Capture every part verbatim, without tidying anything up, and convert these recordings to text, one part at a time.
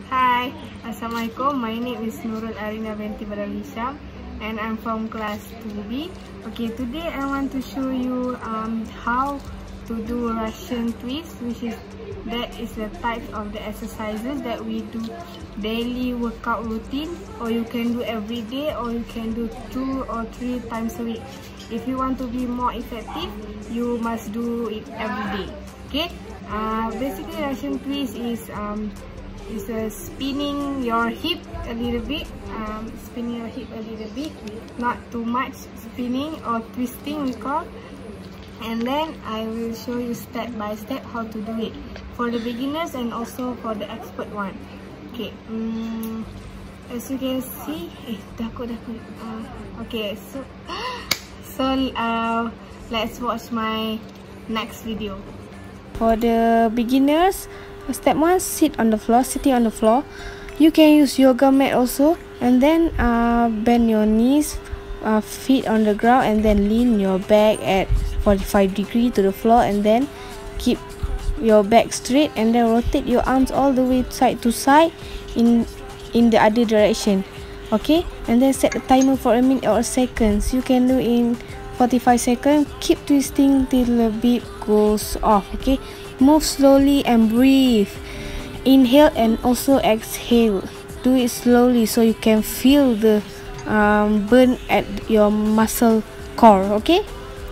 Hi, Assalamualaikum. My name is Nurul Arina binti Badalisham and I'm from class two B. Okay, today I want to show you um, how to do Russian twist, which is that is the type of the exercises that we do daily workout routine, or you can do every day, or you can do two or three times a week. If you want to be more effective, you must do it every day. Okay, uh, basically Russian twist is um, is uh, spinning your hip a little bit, um, spinning your hip a little bit, not too much spinning or twisting we call. And then I will show you step by step how to do it for the beginners and also for the expert one. Okay, um, as you can see, eh, takut takut. Uh, okay, so so uh, let's watch my next video. For the beginners, step one, sit on the floor. Sitting on the floor, you can use yoga mat also, and then uh, bend your knees, uh, feet on the ground, and then lean your back at forty-five degree to the floor, and then keep your back straight, and then rotate your arms all the way side to side in in the other direction. Okay, and then set a timer for a minute or seconds. You can do in forty-five seconds. Keep twisting till the beat goes off. Okay, move slowly and breathe. Inhale and also exhale. Do it slowly so you can feel the um, burn at your muscle core. Okay,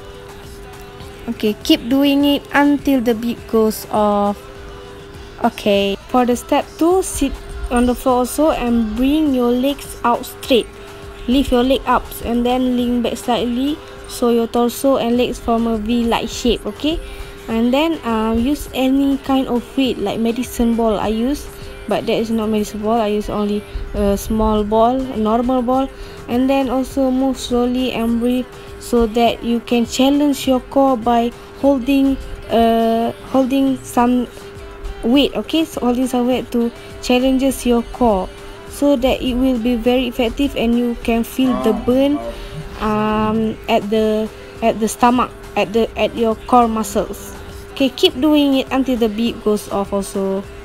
okay, keep doing it until the beat goes off. Okay, for the step two, sit on the floor also and bring your legs out straight. Lift your leg up and then lean back slightly so your torso and legs form a V-like shape. Okay, and then um, use any kind of weight like medicine ball I use, but that is not medicine ball. I use only a small ball, a normal ball. And then also move slowly and breathe so that you can challenge your core by holding uh, holding some weight. Okay, so holding some weight to challenges your core so that it will be very effective and you can feel the burn um, at the at the stomach, at the at your core muscles. Okay, keep doing it until the beat goes off also.